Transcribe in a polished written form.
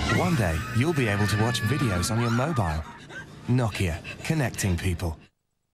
One day, you'll be able to watch videos on your mobile. Nokia, connecting people.